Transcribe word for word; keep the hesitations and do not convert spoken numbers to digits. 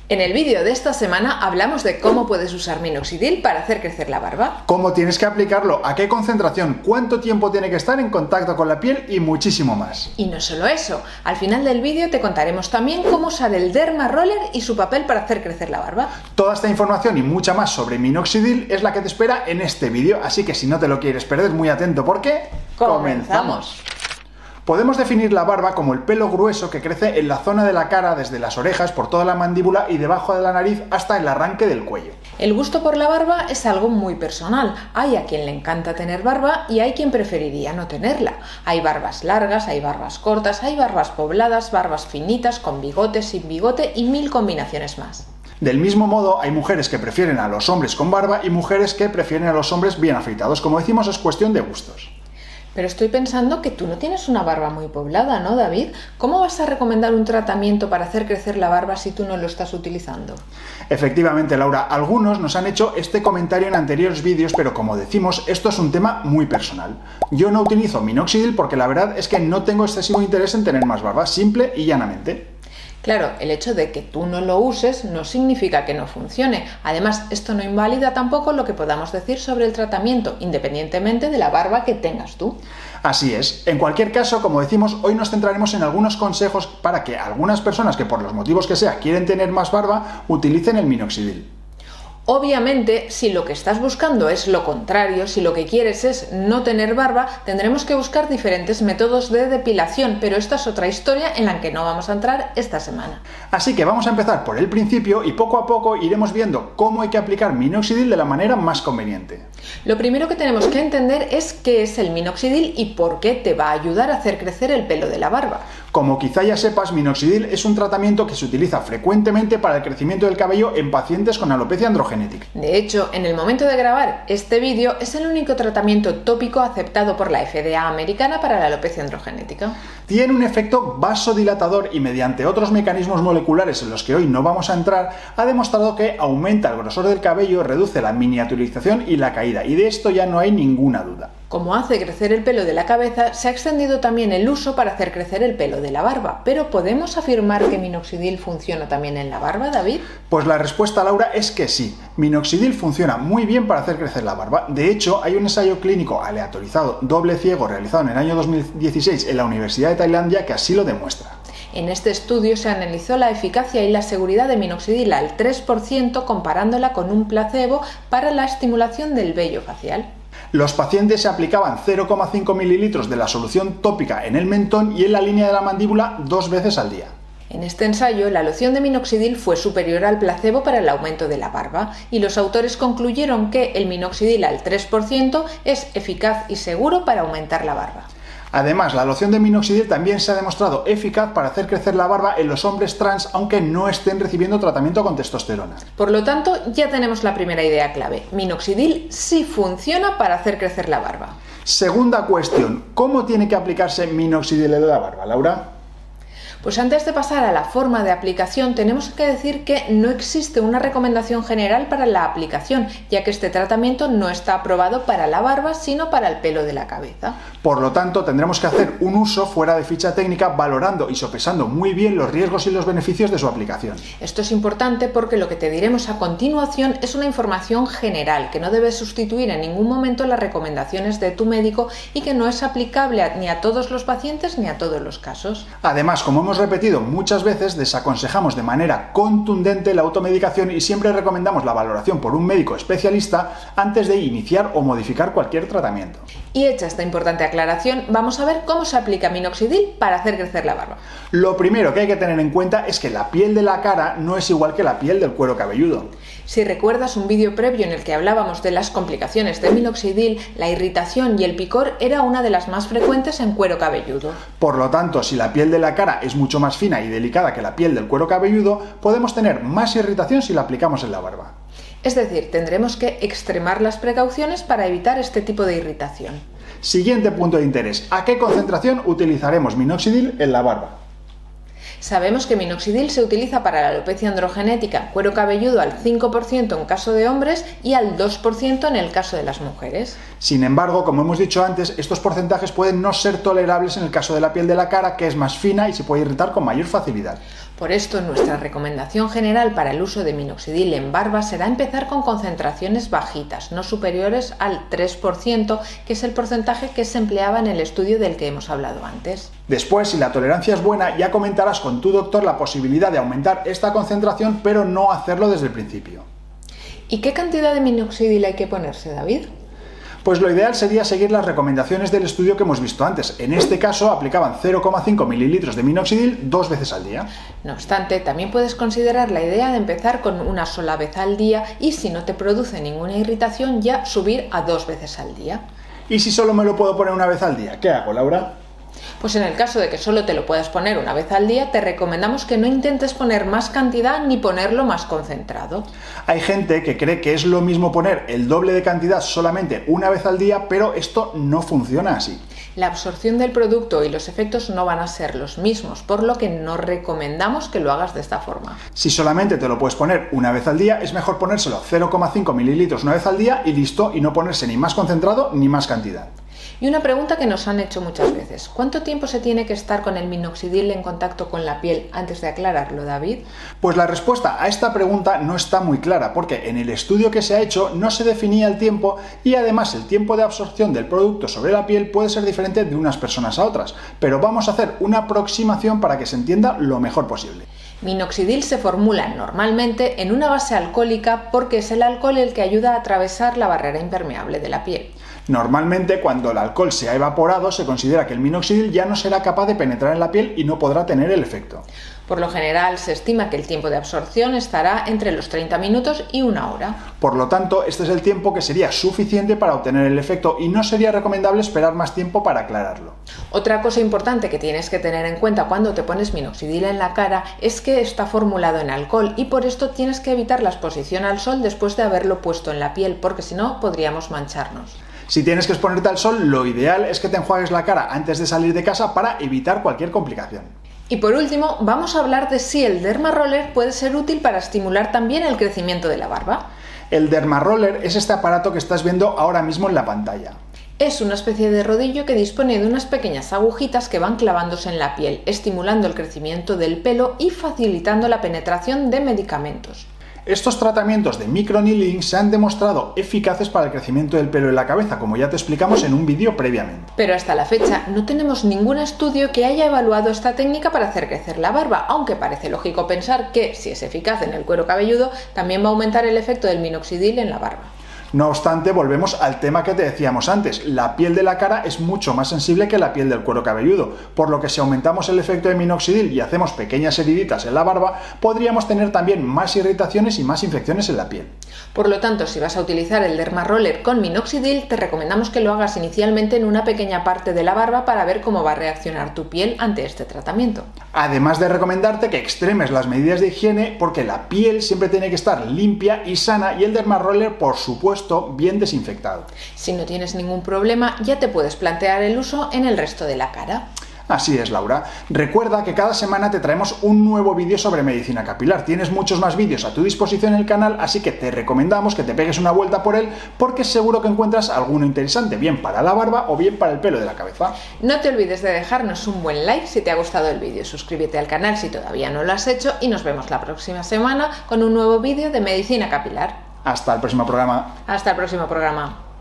En el vídeo de esta semana hablamos de cómo puedes usar minoxidil para hacer crecer la barba. Cómo tienes que aplicarlo, a qué concentración, cuánto tiempo tiene que estar en contacto con la piel y muchísimo más. Y no solo eso, al final del vídeo te contaremos también cómo usar el Derma Roller y su papel para hacer crecer la barba. Toda esta información y mucha más sobre minoxidil es la que te espera en este vídeo, así que si no te lo quieres perder, muy atento porque... ¡Comenzamos! Podemos definir la barba como el pelo grueso que crece en la zona de la cara desde las orejas por toda la mandíbula y debajo de la nariz hasta el arranque del cuello. El gusto por la barba es algo muy personal. Hay a quien le encanta tener barba y hay quien preferiría no tenerla. Hay barbas largas, hay barbas cortas, hay barbas pobladas, barbas finitas, con bigote, sin bigote y mil combinaciones más. Del mismo modo, hay mujeres que prefieren a los hombres con barba y mujeres que prefieren a los hombres bien afeitados. Como decimos, es cuestión de gustos. Pero estoy pensando que tú no tienes una barba muy poblada, ¿no, David? ¿Cómo vas a recomendar un tratamiento para hacer crecer la barba si tú no lo estás utilizando? Efectivamente, Laura, algunos nos han hecho este comentario en anteriores vídeos, pero como decimos, esto es un tema muy personal. Yo no utilizo minoxidil porque la verdad es que no tengo excesivo interés en tener más barba, simple y llanamente. Claro, el hecho de que tú no lo uses no significa que no funcione. Además, esto no invalida tampoco lo que podamos decir sobre el tratamiento, independientemente de la barba que tengas tú. Así es. En cualquier caso, como decimos, hoy nos centraremos en algunos consejos para que algunas personas que por los motivos que sea quieren tener más barba, utilicen el minoxidil. Obviamente, si lo que estás buscando es lo contrario, si lo que quieres es no tener barba, tendremos que buscar diferentes métodos de depilación, pero esta es otra historia en la que no vamos a entrar esta semana. Así que vamos a empezar por el principio y poco a poco iremos viendo cómo hay que aplicar minoxidil de la manera más conveniente. Lo primero que tenemos que entender es qué es el minoxidil y por qué te va a ayudar a hacer crecer el pelo de la barba. Como quizá ya sepas, minoxidil es un tratamiento que se utiliza frecuentemente para el crecimiento del cabello en pacientes con alopecia androgenética. De hecho, en el momento de grabar este vídeo es el único tratamiento tópico aceptado por la F D A americana para la alopecia androgenética. Tiene un efecto vasodilatador y mediante otros mecanismos moleculares en los que hoy no vamos a entrar, ha demostrado que aumenta el grosor del cabello, reduce la miniaturización y la caída, y de esto ya no hay ninguna duda. Como hace crecer el pelo de la cabeza, se ha extendido también el uso para hacer crecer el pelo de la barba. ¿Pero podemos afirmar que minoxidil funciona también en la barba, David? Pues la respuesta, Laura, es que sí. Minoxidil funciona muy bien para hacer crecer la barba. De hecho, hay un ensayo clínico aleatorizado doble ciego realizado en el año dos mil dieciséis en la Universidad de Tailandia que así lo demuestra. En este estudio se analizó la eficacia y la seguridad de minoxidil al tres por ciento comparándola con un placebo para la estimulación del vello facial. Los pacientes se aplicaban cero coma cinco mililitros de la solución tópica en el mentón y en la línea de la mandíbula dos veces al día. En este ensayo, la loción de minoxidil fue superior al placebo para el aumento de la barba y los autores concluyeron que el minoxidil al tres por ciento es eficaz y seguro para aumentar la barba. Además, la loción de minoxidil también se ha demostrado eficaz para hacer crecer la barba en los hombres trans, aunque no estén recibiendo tratamiento con testosterona. Por lo tanto, ya tenemos la primera idea clave. Minoxidil sí funciona para hacer crecer la barba. Segunda cuestión, ¿cómo tiene que aplicarse minoxidil en la barba, Laura? Pues antes de pasar a la forma de aplicación, tenemos que decir que no existe una recomendación general para la aplicación, ya que este tratamiento no está aprobado para la barba, sino para el pelo de la cabeza. Por lo tanto, tendremos que hacer un uso fuera de ficha técnica, valorando y sopesando muy bien los riesgos y los beneficios de su aplicación. Esto es importante porque lo que te diremos a continuación es una información general, que no debe sustituir en ningún momento las recomendaciones de tu médico y que no es aplicable a, ni a todos los pacientes ni a todos los casos. Además, como hemos repetido muchas veces, desaconsejamos de manera contundente la automedicación y siempre recomendamos la valoración por un médico especialista antes de iniciar o modificar cualquier tratamiento. Y hecha esta importante aclaración, vamos a ver cómo se aplica minoxidil para hacer crecer la barba. Lo primero que hay que tener en cuenta es que la piel de la cara no es igual que la piel del cuero cabelludo. Si recuerdas un vídeo previo en el que hablábamos de las complicaciones de minoxidil, la irritación y el picor era una de las más frecuentes en cuero cabelludo. Por lo tanto, si la piel de la cara es mucho más fina y delicada que la piel del cuero cabelludo, podemos tener más irritación si la aplicamos en la barba. Es decir, tendremos que extremar las precauciones para evitar este tipo de irritación. Siguiente punto de interés. ¿A qué concentración utilizaremos minoxidil en la barba? Sabemos que minoxidil se utiliza para la alopecia androgenética, cuero cabelludo al cinco por ciento en caso de hombres y al dos por ciento en el caso de las mujeres. Sin embargo, como hemos dicho antes, estos porcentajes pueden no ser tolerables en el caso de la piel de la cara, que es más fina y se puede irritar con mayor facilidad. Por esto, nuestra recomendación general para el uso de minoxidil en barba será empezar con concentraciones bajitas, no superiores al tres por ciento, que es el porcentaje que se empleaba en el estudio del que hemos hablado antes. Después, si la tolerancia es buena, ya comentarás con tu doctor la posibilidad de aumentar esta concentración, pero no hacerlo desde el principio. ¿Y qué cantidad de minoxidil hay que ponerse, David? Pues lo ideal sería seguir las recomendaciones del estudio que hemos visto antes. En este caso aplicaban cero coma cinco mililitros de minoxidil dos veces al día. No obstante, también puedes considerar la idea de empezar con una sola vez al día y, si no te produce ninguna irritación, ya subir a dos veces al día. ¿Y si solo me lo puedo poner una vez al día? ¿Qué hago, Laura? Pues en el caso de que solo te lo puedas poner una vez al día, te recomendamos que no intentes poner más cantidad ni ponerlo más concentrado. Hay gente que cree que es lo mismo poner el doble de cantidad solamente una vez al día, pero esto no funciona así. La absorción del producto y los efectos no van a ser los mismos, por lo que no recomendamos que lo hagas de esta forma. Si solamente te lo puedes poner una vez al día, es mejor ponérselo cero coma cinco mililitros una vez al día y listo, y no ponerse ni más concentrado ni más cantidad. Y una pregunta que nos han hecho muchas veces: ¿cuánto tiempo se tiene que estar con el minoxidil en contacto con la piel antes de aclararlo, David? Pues la respuesta a esta pregunta no está muy clara, porque en el estudio que se ha hecho no se definía el tiempo, y además el tiempo de absorción del producto sobre la piel puede ser diferente de unas personas a otras, pero vamos a hacer una aproximación para que se entienda lo mejor posible. Minoxidil se formula normalmente en una base alcohólica porque es el alcohol el que ayuda a atravesar la barrera impermeable de la piel. Normalmente, cuando el alcohol se ha evaporado, se considera que el minoxidil ya no será capaz de penetrar en la piel y no podrá tener el efecto. Por lo general, se estima que el tiempo de absorción estará entre los treinta minutos y una hora. Por lo tanto, este es el tiempo que sería suficiente para obtener el efecto y no sería recomendable esperar más tiempo para aclararlo. Otra cosa importante que tienes que tener en cuenta cuando te pones minoxidil en la cara es que está formulado en alcohol, y por esto tienes que evitar la exposición al sol después de haberlo puesto en la piel, porque si no podríamos mancharnos. Si tienes que exponerte al sol, lo ideal es que te enjuagues la cara antes de salir de casa para evitar cualquier complicación. Y por último, vamos a hablar de si el Derma Roller puede ser útil para estimular también el crecimiento de la barba. El Derma Roller es este aparato que estás viendo ahora mismo en la pantalla. Es una especie de rodillo que dispone de unas pequeñas agujitas que van clavándose en la piel, estimulando el crecimiento del pelo y facilitando la penetración de medicamentos. Estos tratamientos de microneedling se han demostrado eficaces para el crecimiento del pelo en la cabeza, como ya te explicamos en un vídeo previamente. Pero hasta la fecha no tenemos ningún estudio que haya evaluado esta técnica para hacer crecer la barba, aunque parece lógico pensar que, si es eficaz en el cuero cabelludo, también va a aumentar el efecto del minoxidil en la barba. No obstante, volvemos al tema que te decíamos antes: la piel de la cara es mucho más sensible que la piel del cuero cabelludo, por lo que si aumentamos el efecto de minoxidil y hacemos pequeñas heriditas en la barba, podríamos tener también más irritaciones y más infecciones en la piel. Por lo tanto, si vas a utilizar el Derma Roller con minoxidil, te recomendamos que lo hagas inicialmente en una pequeña parte de la barba para ver cómo va a reaccionar tu piel ante este tratamiento. Además de recomendarte que extremes las medidas de higiene, porque la piel siempre tiene que estar limpia y sana, y el Derma Roller, por supuesto, bien desinfectado. Si no tienes ningún problema, ya te puedes plantear el uso en el resto de la cara. Así es, Laura. Recuerda que cada semana te traemos un nuevo vídeo sobre medicina capilar. Tienes muchos más vídeos a tu disposición en el canal, así que te recomendamos que te pegues una vuelta por él, porque seguro que encuentras alguno interesante, bien para la barba o bien para el pelo de la cabeza. No te olvides de dejarnos un buen like si te ha gustado el vídeo, suscríbete al canal si todavía no lo has hecho, y nos vemos la próxima semana con un nuevo vídeo de medicina capilar. Hasta el próximo programa. Hasta el próximo programa.